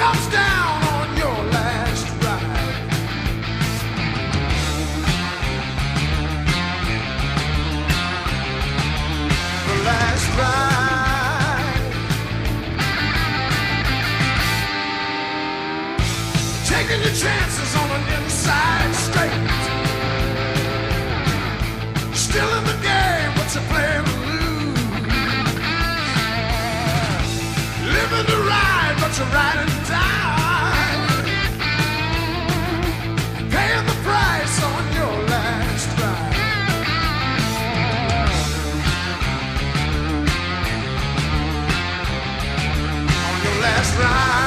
comes down on your last ride. The last ride. Taking your chances on an inside straight. Still in the game, but you're playing to lose. Living to ride, but you're riding to die. Paying the price on your last ride. On your last ride.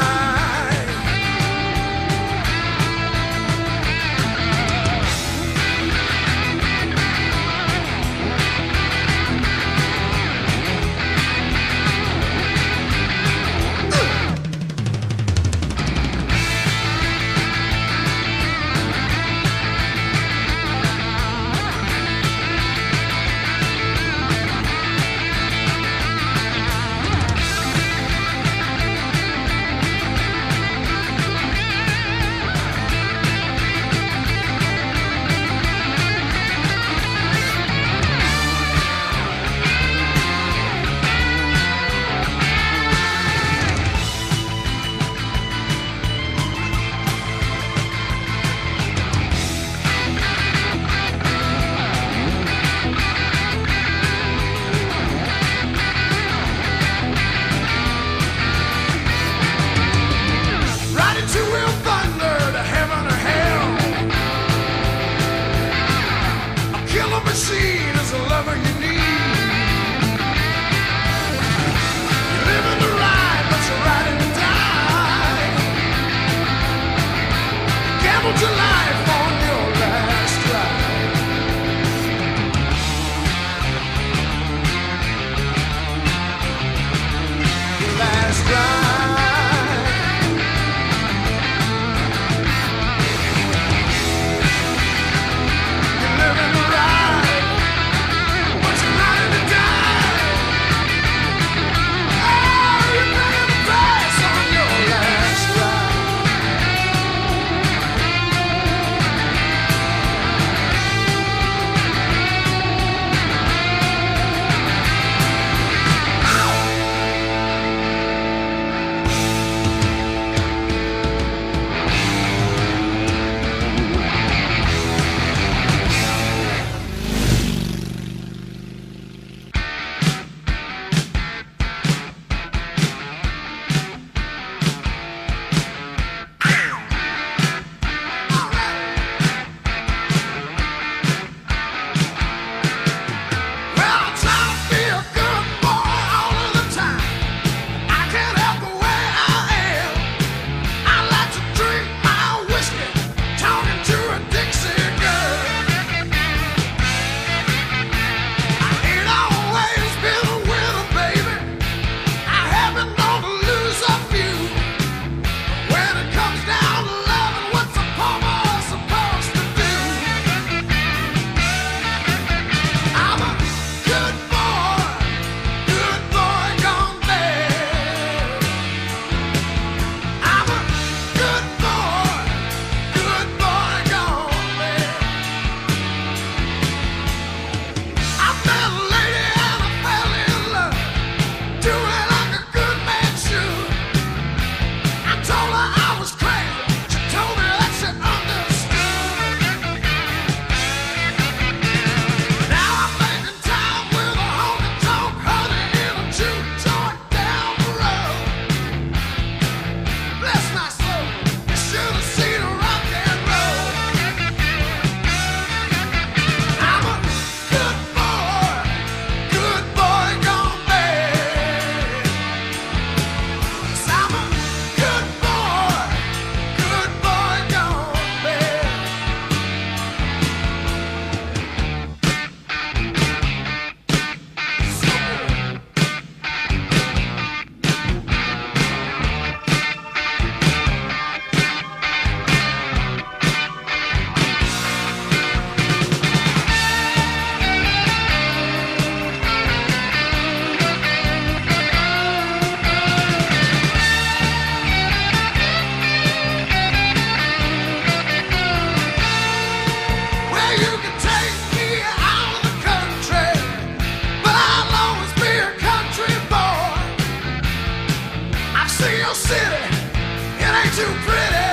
too pretty.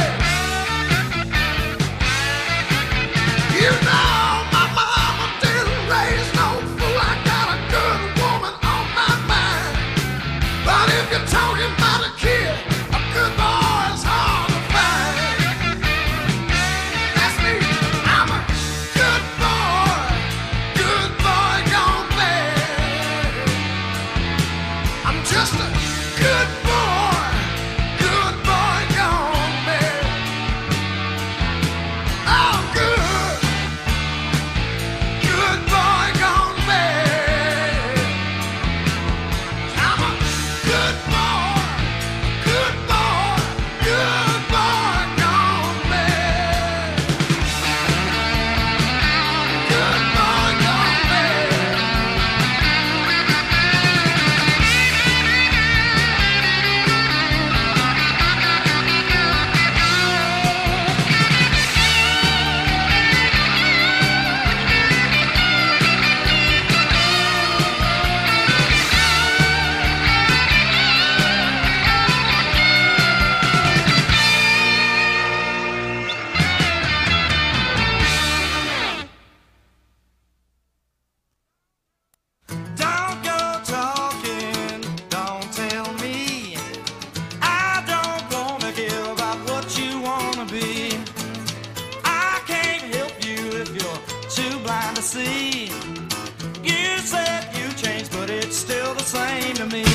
You know my mama didn't raise no fool. I got a good woman on my mind. But if you're talking about a kid, a good boy is hard to find. That's me. I'm a good boy gone bad. I'm just a good boy gone bad. Oh, good boy gone bad. I'm a good boy gone bad. Good boy gone bad. Don't go talking, don't tell me. I don't wanna hear about what you wanna be. I can't help you if you're too blind to see. You said you changed, but it's still the same to me.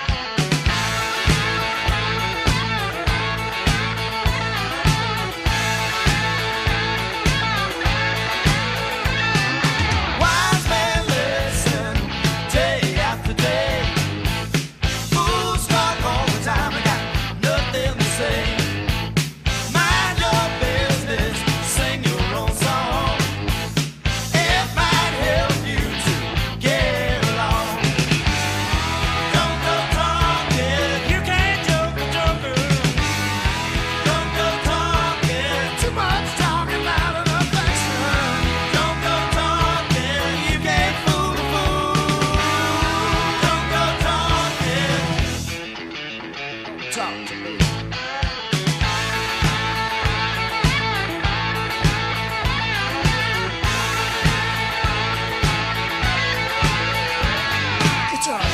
Wise men listen day after day. Fools talk all the time, they got nothing to say. Mind your business, sing your own song. It might help you to get along. Don't go talking, you can't joke a joker. Don't go talking, Too much talking out of affection. don't go talking, you can't fool a fool. Don't go talking. Talk to me. Guitar.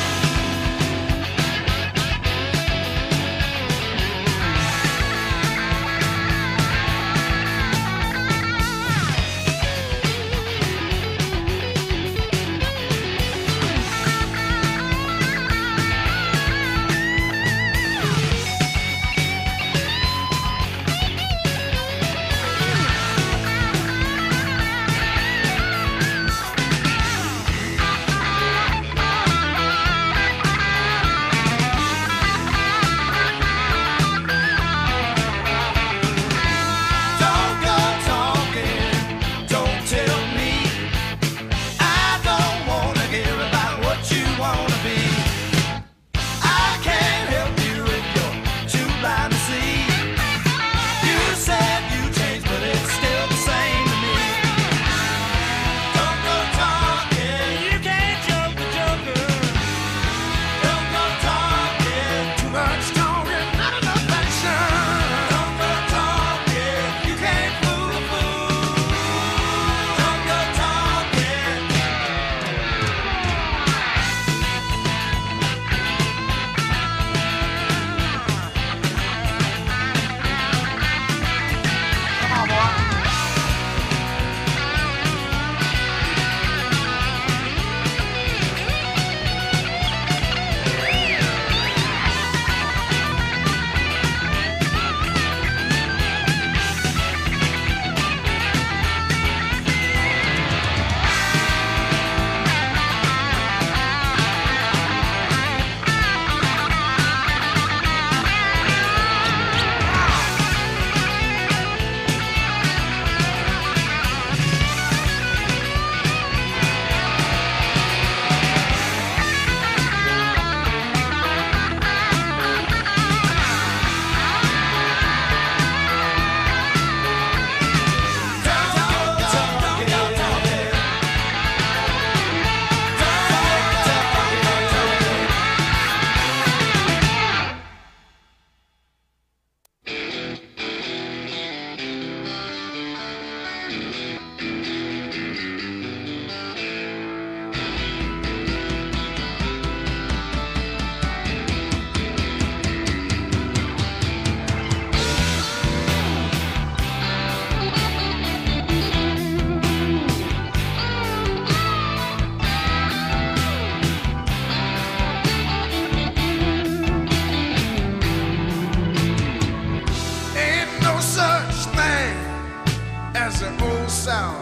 South.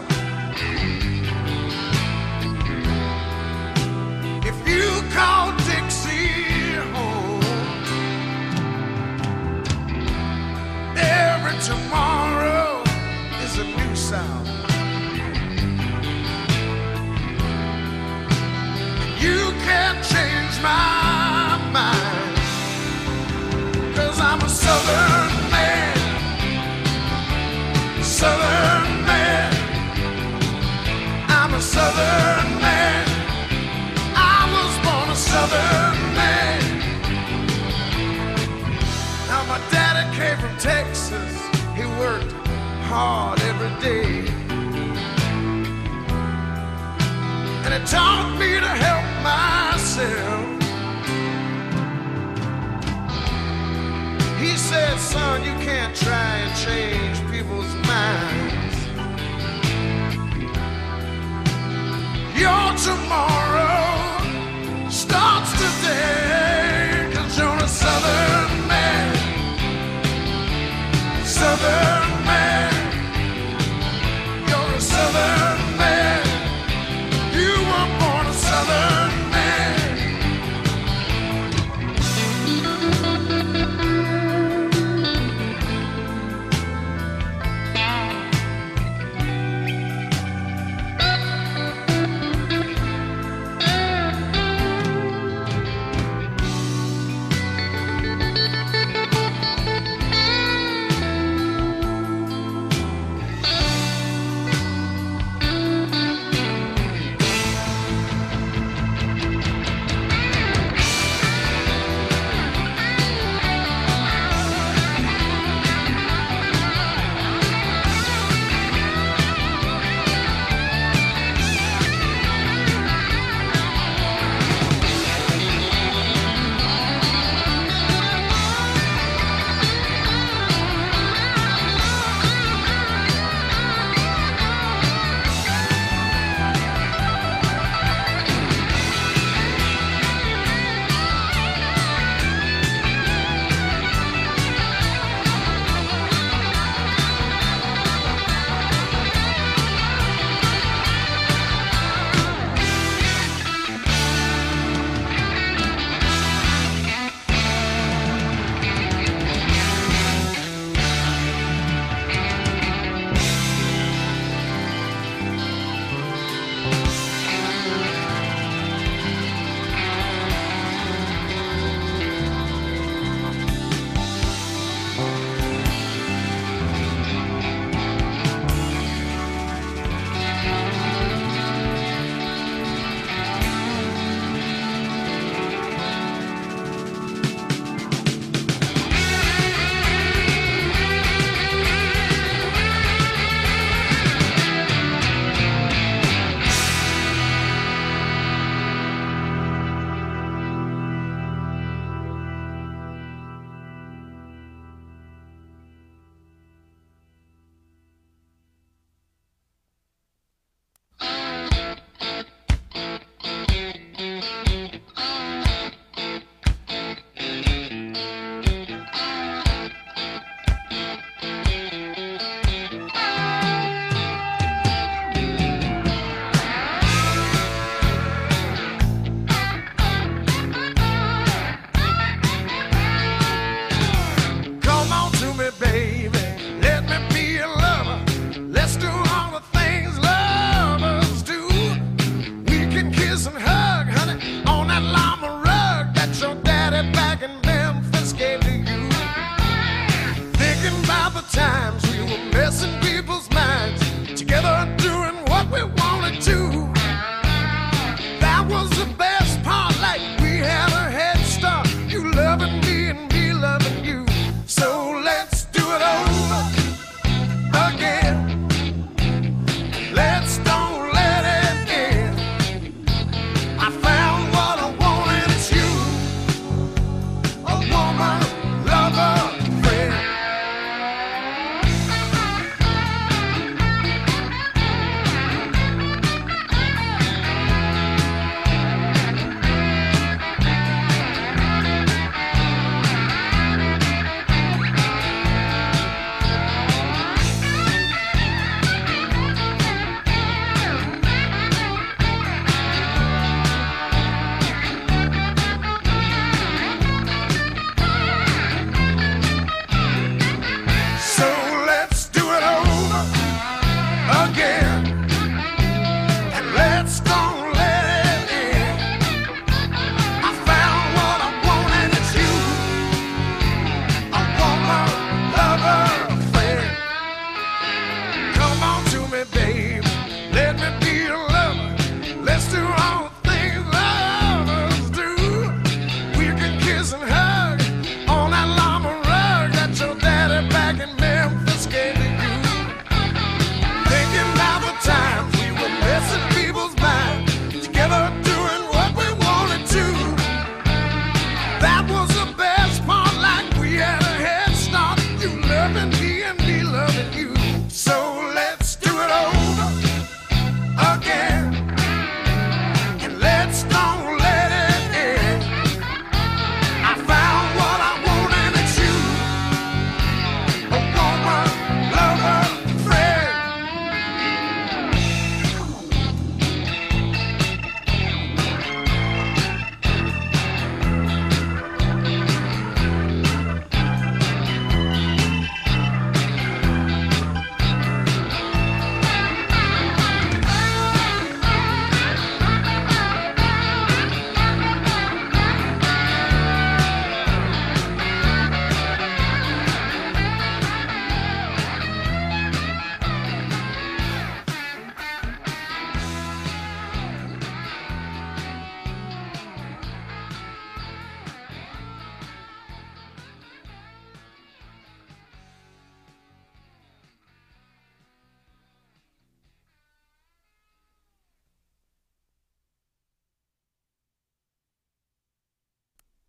If you call Dixie home, every tomorrow is a new sound. You can't change my mind, 'cause I'm a Southern man. Southern man, I'm a Southern man. I was born a Southern man. Now my daddy came from Texas. He worked hard every day, and he taught me to help myself. He said, son, you can't try and change people's minds. Your tomorrow starts today, 'cause you're a Southern man. Southern man. You're a Southern man. You were born a Southern man.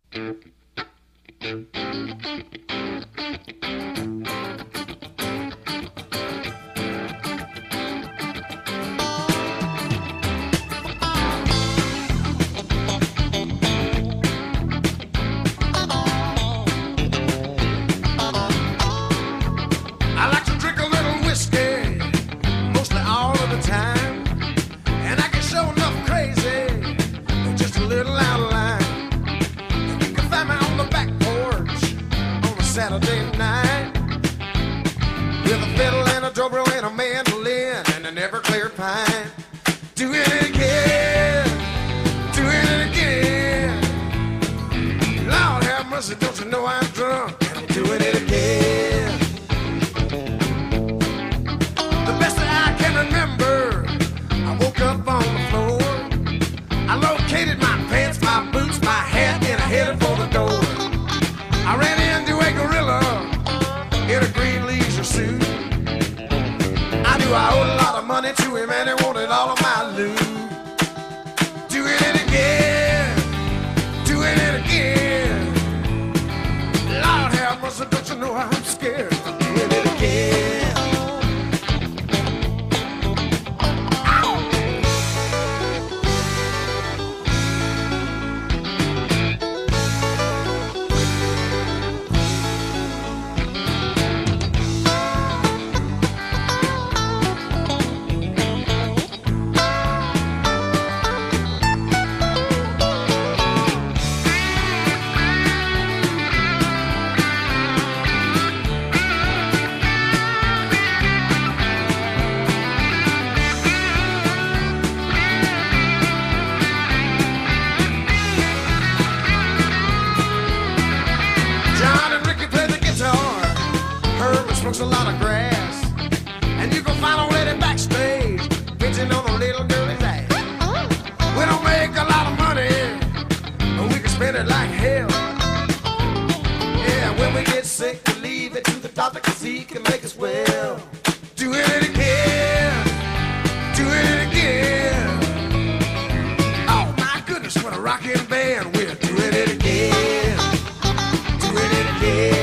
Saturday night with a fiddle and a dobro and a mandolin and an Everclear pine. Doing it again, doing it again. Lord have mercy, don't you know I'm drunk and I'm doing it again. The best that I can remember, I woke up on the floor. I located my pants, my boots, my hat, and I headed for the door. I ran into a gorilla in a green leisure suit. I knew I owed a lot of money to him and he wanted all of my loot. Doing it again, doing it again. Lord have mercy, don't you know I'm scared? I'm doing it again. A lot of grass, and you can find a lady backstage bitching on a little girl's ass. We don't make a lot of money, but we can spend it like hell. Yeah, when we get sick, we leave it to the doctor 'cause he can make us well. Doing it again, doing it again. Oh my goodness, what a rockin' band. We're doing it again, doing it again.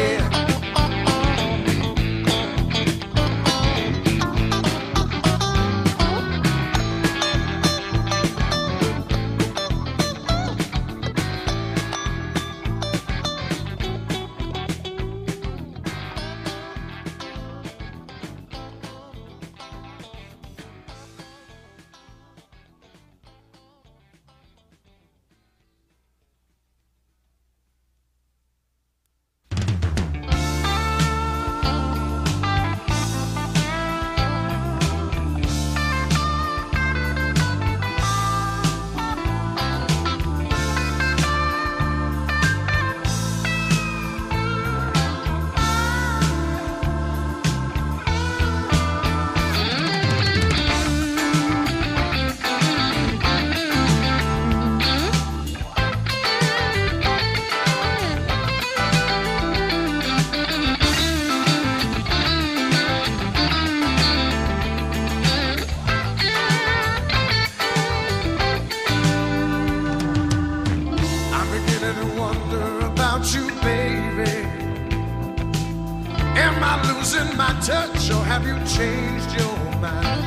Touch, or have you changed your mind?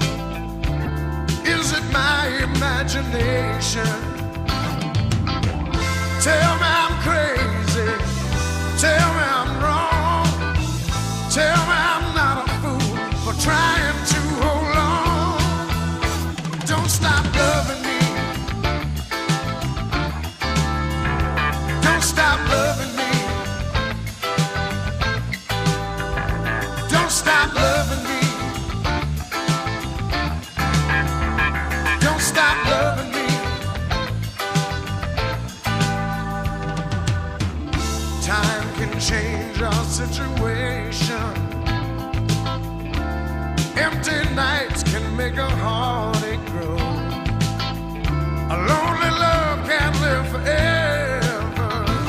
Is it my imagination? Tell me I'm crazy, tell me I'm wrong, tell me I'm not a fool for trying to hold on. Don't stop loving me, don't stop loving me. Stop loving me. Don't stop loving me. Time can change our situation. Empty nights can make a heartache grow. A lonely love can't live forever.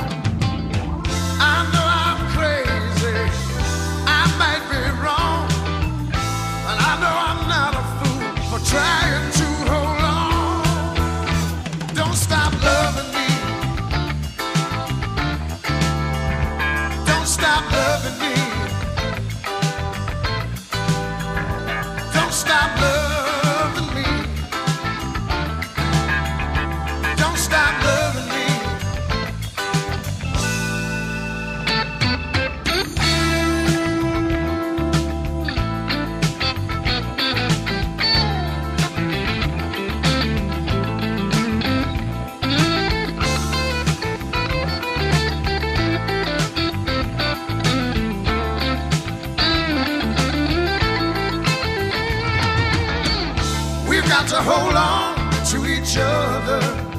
I know I'm crazy, I might be wrong, but I know I'm not a fool for trying to hold on. Don't stop loving me. got to hold on to each other.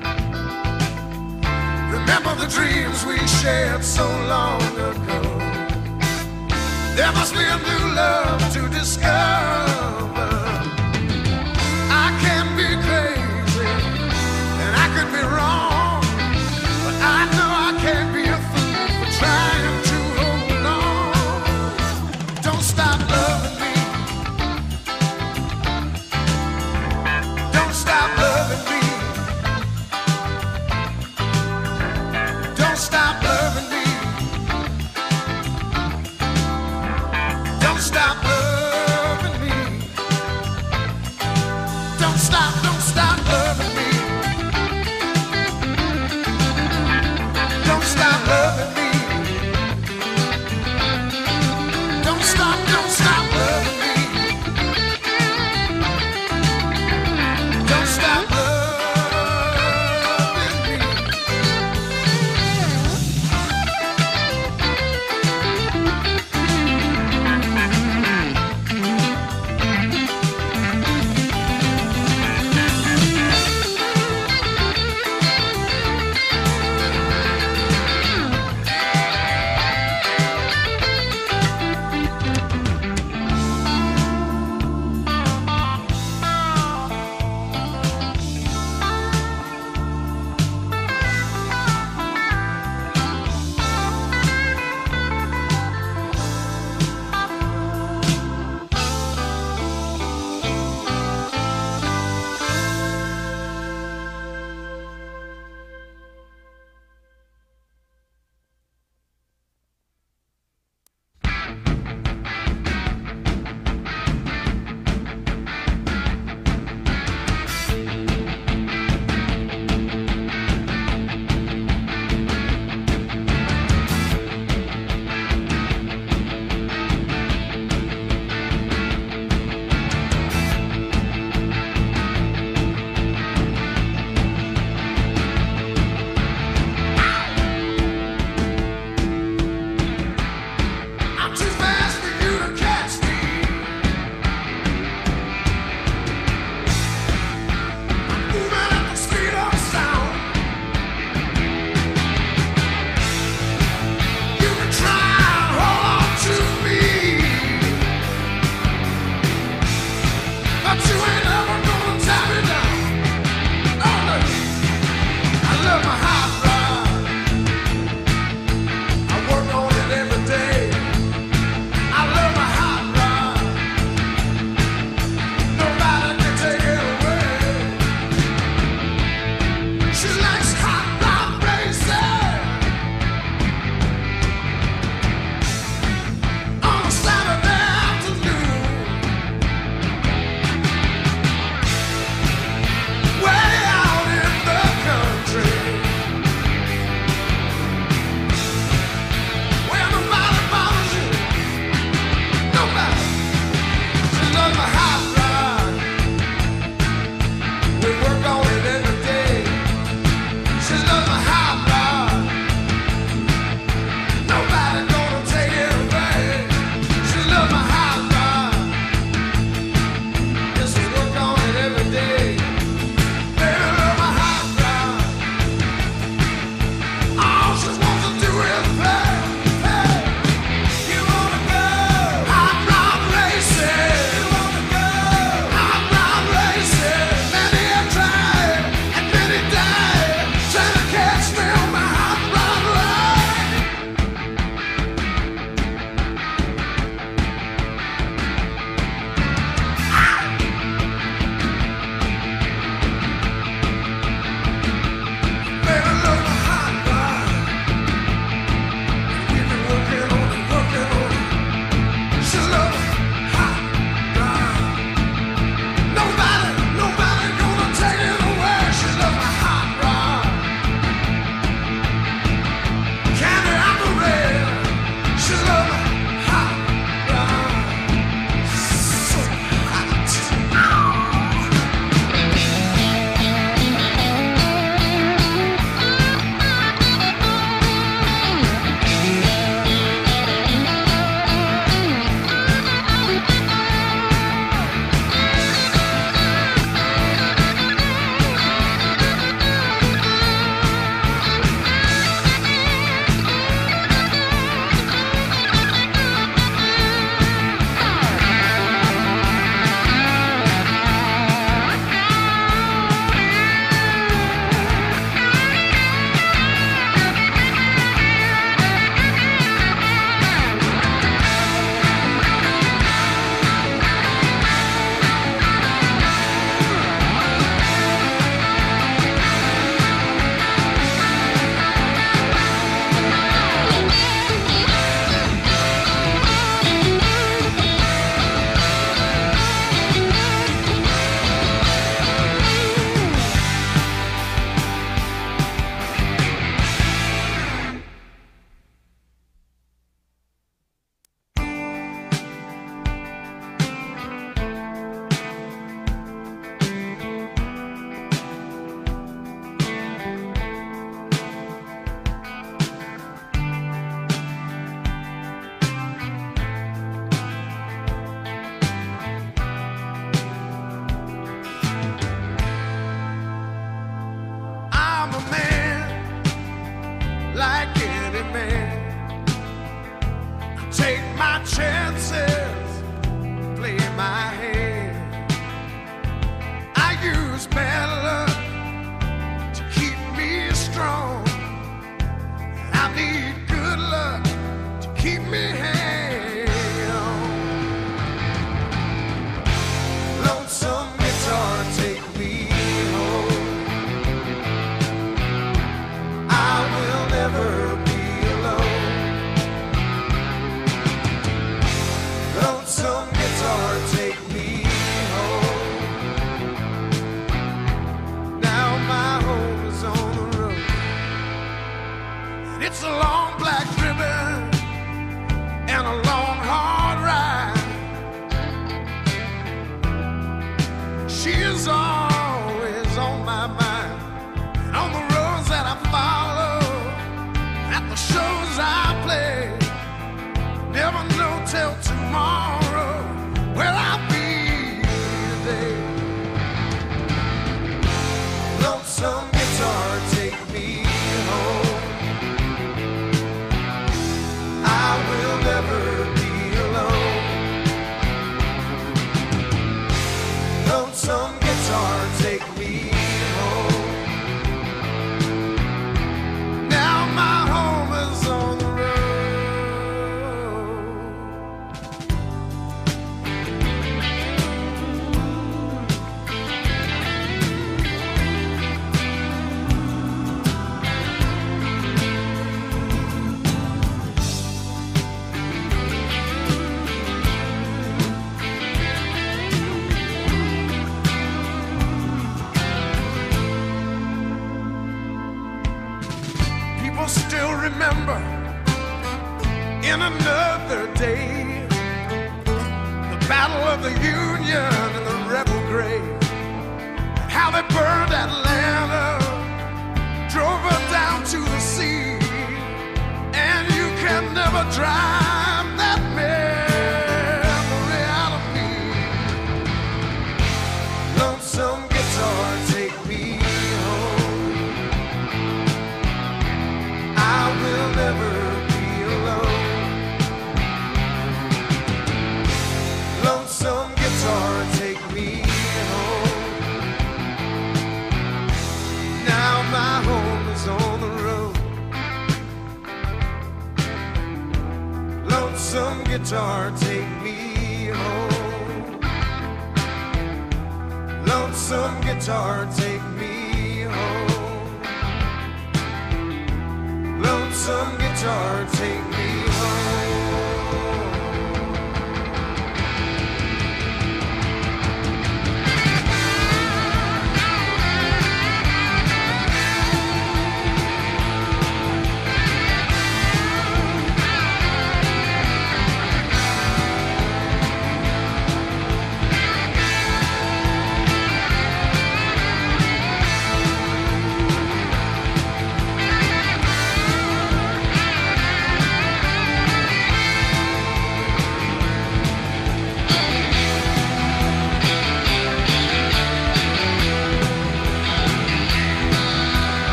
Remember the dreams we shared so long ago. There must be a new love to discover. I can be crazy and I could be wrong, but I know I can't be a fool for trying to hold on. Don't stop loving me. Don't stop loving me. Don't stop loving me. Don't stop loving me. chances play in my head. I use bad luck to keep me strong. I need good luck to keep me held. Lonesome guitar, take me home. I will never be alone. Lonesome guitar, take me home. Now my home is on the road. And it's a long black ribbon and a long hard ride. She is always on my mind, and on the roads that I follow, at the shows I play. Never know till tomorrow where I'll be today. Lonesome guitar, take me home. I will never be alone. Lonesome guitar, take me home. Now my home is on the road. People still remember in another day the Battle of the Union and the rebel grave, how they burned Atlanta, drove her down to the sea, and you can never drive that memory out of me. Lonesome guitar, take me home. I will never be alone. Lonesome guitar, take me home. Now my home is on the road. Lonesome guitar, take me home. Lonesome guitar, take me home. Lonesome guitar, take me home.